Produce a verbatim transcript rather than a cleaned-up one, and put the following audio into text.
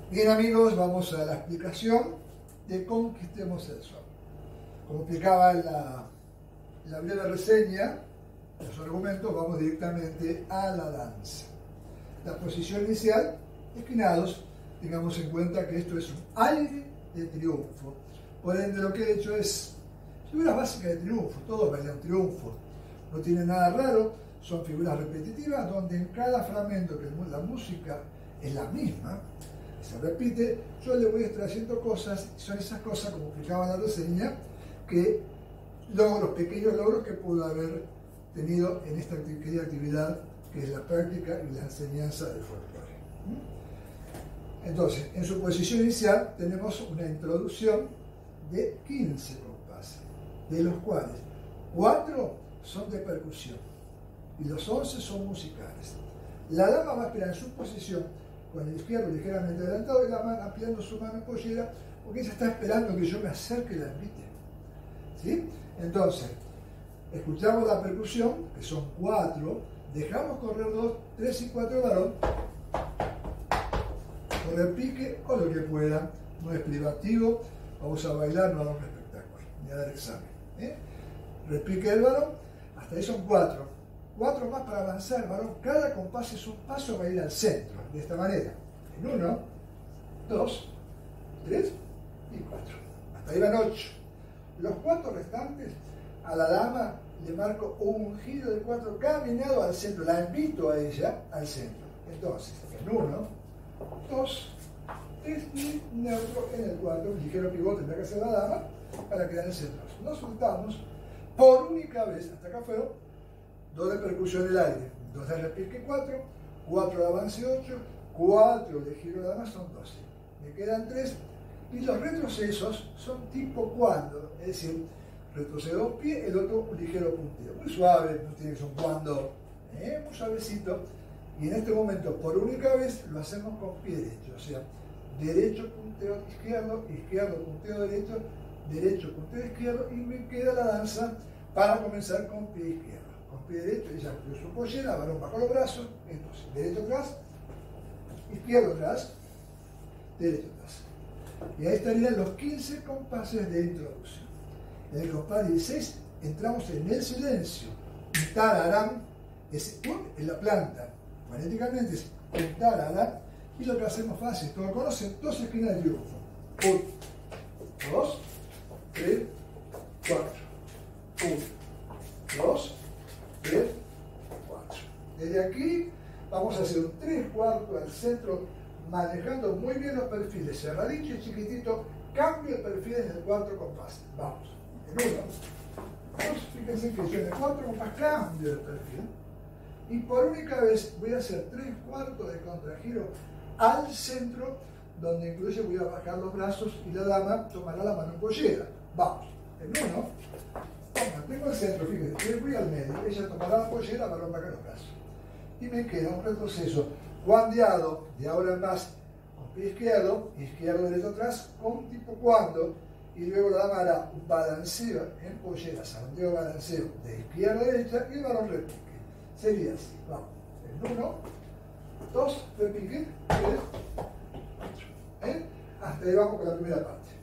Bien amigos, vamos a la explicación de Conquistemos el Sol. Como explicaba en la, en la breve reseña, los argumentos, vamos directamente a la danza. La posición inicial, esquinados, tengamos en cuenta que esto es un aire de triunfo. Por ende, lo que he hecho es figuras básicas de triunfo, todos bailan triunfo. No tiene nada raro, son figuras repetitivas donde en cada fragmento que la música es la misma, se repite, yo le voy extrayendo cosas, son esas cosas, como explicaba en la reseña, que logros, pequeños logros que pudo haber tenido en esta querida actividad que es la práctica y la enseñanza del folclore. Entonces, en su posición inicial tenemos una introducción de quince compases, de los cuales cuatro son de percusión y los once son musicales. La dama va a esperar en su posición con el izquierdo ligeramente adelantado y la mano ampliando su mano en pollera, porque ella está esperando que yo me acerque y la invite. ¿Sí? Entonces, escuchamos la percusión, que son cuatro, dejamos correr dos, tres y cuatro varón, correr pique o lo que puedan, no es privativo, vamos a bailar, no a dar un espectáculo, ni a dar examen. ¿eh? Repique del varón, hasta ahí son cuatro. Cuatro más para avanzar el varón, cada compás es un paso, va a ir al centro, de esta manera. En uno, dos, tres y cuatro. Hasta ahí van ocho. Los cuatro restantes, a la dama le marco un giro de cuatro caminado al centro, la invito a ella al centro. Entonces, en uno, dos, tres y neutro en el cuatro, un ligero pivote tendrá que hacer la dama para quedar en el centro. Nos soltamos por única vez, hasta acá fueron dos de percusión en el aire, dos de repique cuatro, cuatro de avance ocho, cuatro de giro de dama son doce. Me quedan tres y los retrocesos son tipo cuando, es decir, retrocedo un pie, el otro un ligero punteo. Muy suave, no tiene que ser un cuando, ¿eh? muy suavecito. Y en este momento, por única vez, lo hacemos con pie derecho, o sea, derecho, punteo izquierdo, izquierdo, punteo derecho, derecho, punteo izquierdo, y me queda la danza para comenzar con pie izquierdo. Con pie derecho, ella abrió su pollera, varón bajo los brazos, entonces, derecho atrás, izquierdo atrás, derecho atrás. Y ahí estarían los quince compases de introducción. En el compás dieciséis entramos en el silencio. Un tararán es un en la planta. Fonéticamente es un tararán. Y lo que hacemos fácil, todos conocen, dos esquinas de triunfo. uno, dos, tres, cuatro. uno, dos, tres, cuatro. Desde aquí vamos a hacer un tres cuartos al centro, manejando muy bien los perfiles, cerradito y chiquitito, cambio el perfil en el cuatro compás. Vamos, en uno, dos, fíjense que yo en el cuatro compás cambio el perfil, y por única vez voy a hacer tres cuartos de contragiro al centro, donde incluso voy a bajar los brazos y la dama tomará la mano en pollera. Vamos, en uno, tengo el centro, fíjense, voy al medio, ella tomará la pollera, varón baja los brazos. Y me queda un retroceso cuandeado de ahora en más con pie izquierdo, izquierdo, derecho atrás, con tipo cuando, y luego la dama hará un balanceo en pollera, zarandeo, balanceo de izquierda a derecha y el varón repique. Sería así, vamos, en uno, dos, repique, tres, cuatro. ¿Eh? Hasta ahí vamos con la primera parte.